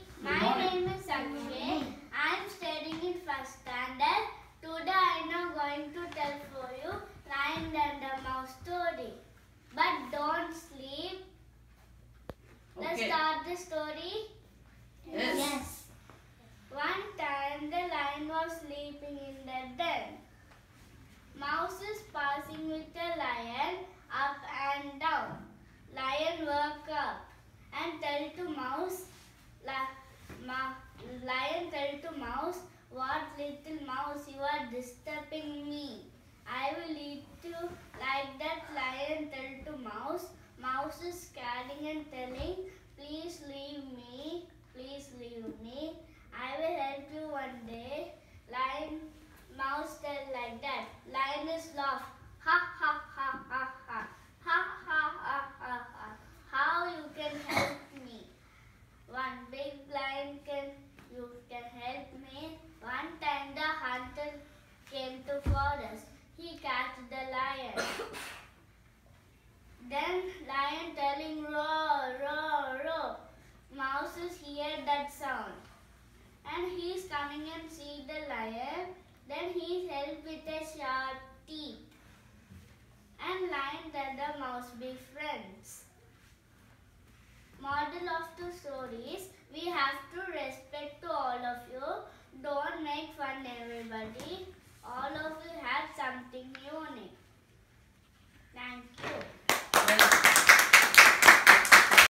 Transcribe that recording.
My name is Akshay. I am studying in first standard. Today I am going to tell for you Lion and the Mouse story. But don't sleep. Let's start the story. Yes. One time the lion was sleeping in the den. Mouse is passing with the lion up and down. Lion woke up and tell to mouse. Lion tell to mouse, "What, little mouse, you are disturbing me. I will eat you." Like that, lion tell to mouse. Mouse is scaring and telling, "Please leave me. Please leave me. I will help you one day." Mouse tell like that. Lion is laugh. Ha ha ha ha ha. Ha ha ha ha ha. How you can help me? One big lion you can help me. One time the hunter came to forest. He catch the lion. Then lion telling, "Roar, roar, roar." Mouse is hear that sound. And he is coming and see the lion. Then he is helped with a sharp teeth. And lion and the mouse be friends. Model of the story is, we have to respect to all of you. Don't make fun everybody. All of you have something unique. Thank you.